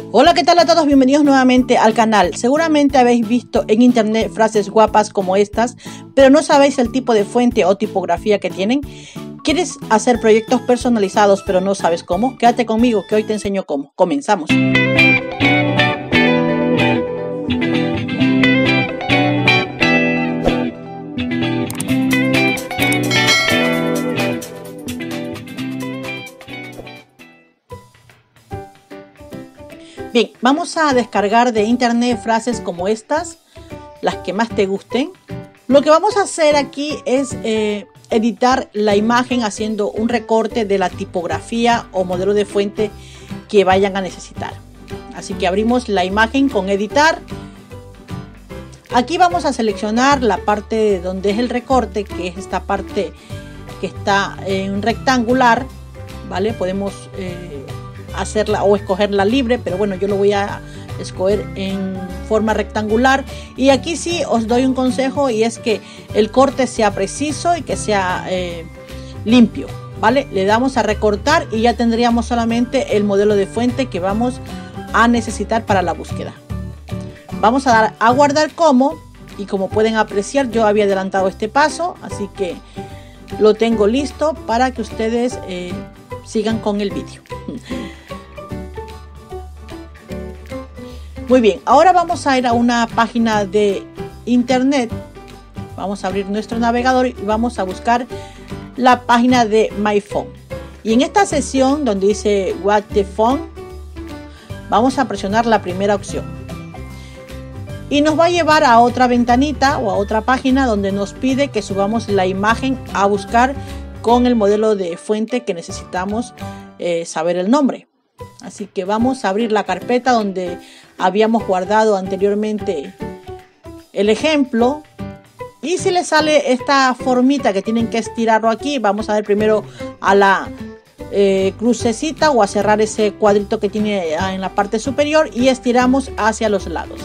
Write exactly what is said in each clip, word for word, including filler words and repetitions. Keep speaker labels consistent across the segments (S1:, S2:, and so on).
S1: Hola, ¿qué tal a todos? Bienvenidos nuevamente al canal. Seguramente habéis visto en internet frases guapas como estas, pero no sabéis el tipo de fuente o tipografía que tienen. ¿Quieres hacer proyectos personalizados pero no sabes cómo? Quédate conmigo que hoy te enseño cómo. Comenzamos. Bien, vamos a descargar de internet frases como estas, las que más te gusten. Lo que vamos a hacer aquí es eh, editar la imagen haciendo un recorte de la tipografía o modelo de fuente que vayan a necesitar. Así que abrimos la imagen con editar. Aquí vamos a seleccionar la parte donde es el recorte, que es esta parte que está en rectangular, ¿vale? Podemos eh, hacerla o escogerla libre, pero bueno, yo lo voy a escoger en forma rectangular. Y aquí sí os doy un consejo, y es que el corte sea preciso y que sea eh, limpio, ¿vale? Le damos a recortar y ya tendríamos solamente el modelo de fuente que vamos a necesitar para la búsqueda. Vamos a dar a guardar como, y como pueden apreciar yo había adelantado este paso, así que lo tengo listo para que ustedes eh, sigan con el vídeo. Muy bien, ahora vamos a ir a una página de internet. Vamos a abrir nuestro navegador y vamos a buscar la página de My Phone. Y en esta sección donde dice What the Phone, vamos a presionar la primera opción. Y nos va a llevar a otra ventanita o a otra página donde nos pide que subamos la imagen a buscar con el modelo de fuente que necesitamos eh, saber el nombre. Así que vamos a abrir la carpeta donde habíamos guardado anteriormente el ejemplo. Y si les sale esta formita que tienen que estirarlo aquí, vamos a ver primero a la eh, crucecita o a cerrar ese cuadrito que tiene en la parte superior y estiramos hacia los lados.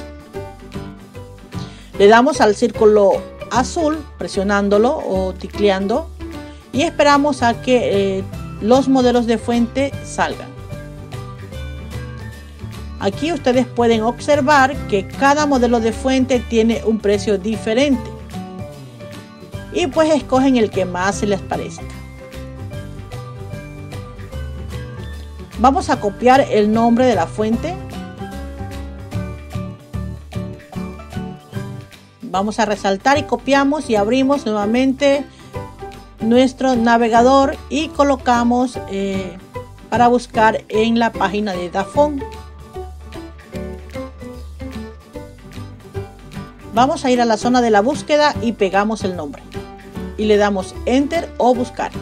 S1: Le damos al círculo azul presionándolo o ticleando y esperamos a que eh, los modelos de fuente salgan. Aquí ustedes pueden observar que cada modelo de fuente tiene un precio diferente. Y pues escogen el que más se les parezca. Vamos a copiar el nombre de la fuente. Vamos a resaltar y copiamos y abrimos nuevamente nuestro navegador y colocamos eh, para buscar en la página de Dafont. Vamos a ir a la zona de la búsqueda y pegamos el nombre y le damos enter o buscar.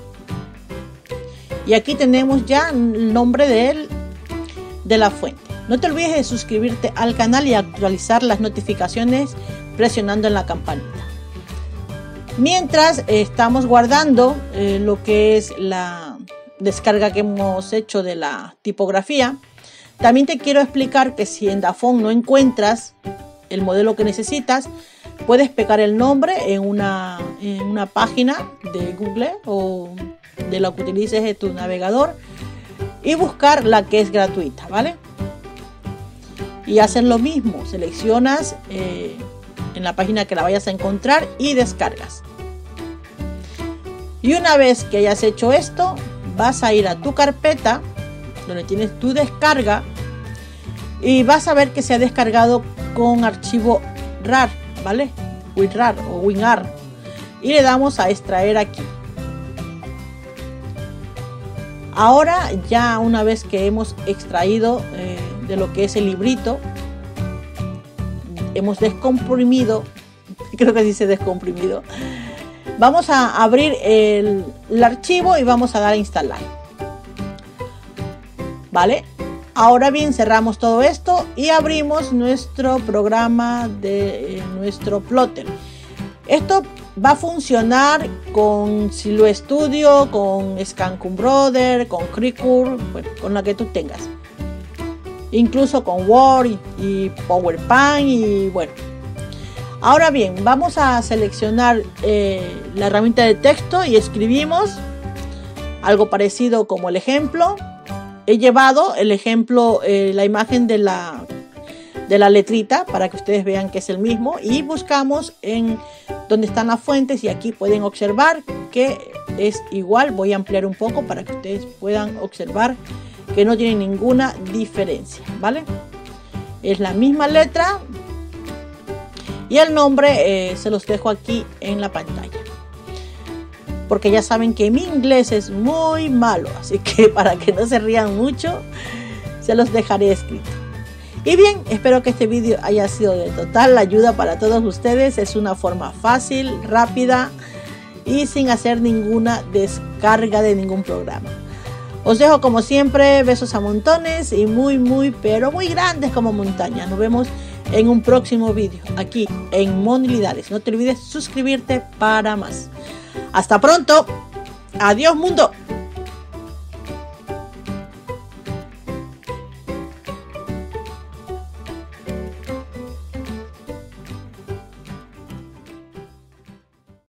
S1: Y aquí tenemos ya el nombre de, él, de la fuente. No te olvides de suscribirte al canal y actualizar las notificaciones presionando en la campanita. Mientras eh, estamos guardando eh, lo que es la descarga que hemos hecho de la tipografía, también te quiero explicar que si en Dafont no encuentras el modelo que necesitas, puedes pegar el nombre en una, en una página de Google o de lo que utilices de tu navegador y buscar la que es gratuita, ¿vale? Y hacer lo mismo, seleccionas eh, en la página que la vayas a encontrar y descargas. Y una vez que hayas hecho esto, vas a ir a tu carpeta donde tienes tu descarga y vas a ver que se ha descargado con archivo rar, ¿vale? WinRAR o WinRAR. Y le damos a extraer aquí. Ahora ya una vez que hemos extraído eh, de lo que es el librito, hemos descomprimido, creo que dice descomprimido, vamos a abrir el, el archivo y vamos a dar a instalar, ¿vale? Ahora bien, cerramos todo esto y abrimos nuestro programa de eh, nuestro plotter. Esto va a funcionar con Silo Studio, con Scancum Brother, con Cricut, bueno, con la que tú tengas. Incluso con Word y, y PowerPoint y bueno. Ahora bien, vamos a seleccionar eh, la herramienta de texto y escribimos algo parecido como el ejemplo. he llevado el ejemplo, eh, la imagen de la, de la letrita para que ustedes vean que es el mismo, y buscamos en donde están las fuentes y aquí pueden observar que es igual. Voy a ampliar un poco para que ustedes puedan observar que no tiene ninguna diferencia, ¿vale? Es la misma letra y el nombre eh, se los dejo aquí en la pantalla, porque ya saben que mi inglés es muy malo, así que para que no se rían mucho, se los dejaré escrito. Y bien, espero que este vídeo haya sido de total ayuda para todos ustedes. Es una forma fácil, rápida y sin hacer ninguna descarga de ningún programa. Os dejo como siempre, besos a montones y muy, muy, pero muy grandes como montañas. Nos vemos en un próximo vídeo aquí en Monilidades. No te olvides suscribirte para más. Hasta pronto. Adiós, mundo.